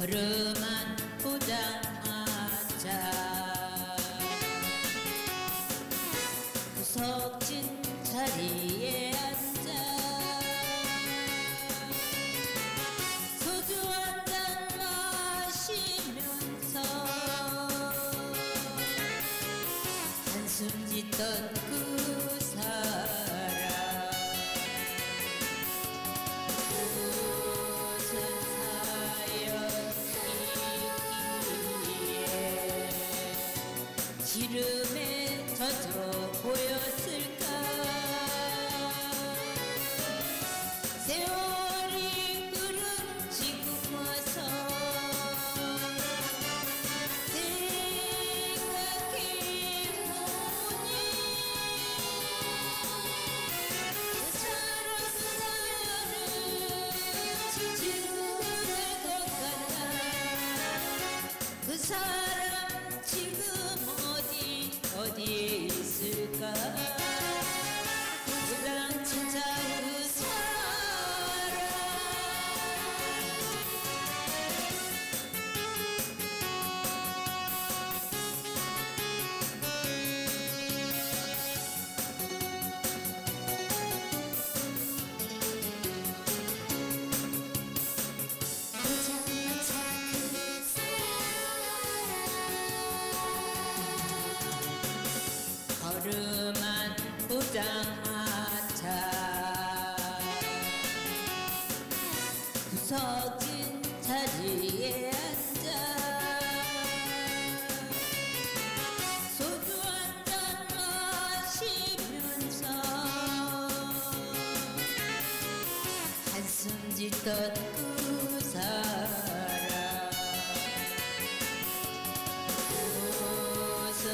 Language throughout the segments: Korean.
허름한 포장마차 구석진 자리에 앉아 소주 한잔 마시면서 한숨 짓던 그 사람 무슨 사연이기에 기름에 젖어 보였을까. 세월이 흐른 지금 와서 생각해보니 그 사람 사연은 지금 것 같아. 그 사람 지금 어디에 있을까. 고장 진짜 그 사람 포장마차 그 사람 허름한 포장마차 구석진 자리에 앉아 소주 한잔 마시면서 한숨 짓던 그 사람 무슨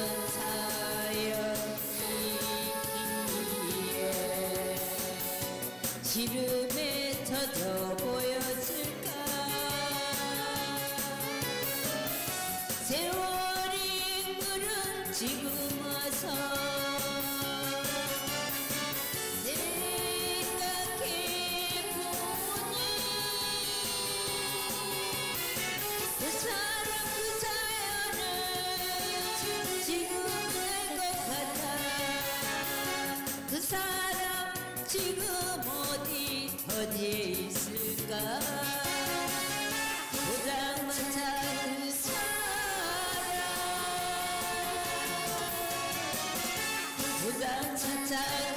사연이기에 기름에 젖어 보였을까. 세월이 흐른 지금 와서 생각해보니 그 사람 그 사연은 지금 될 것 같아. 그 사람 지금 어디에 있을까. 포장마차 그 사람 포장마차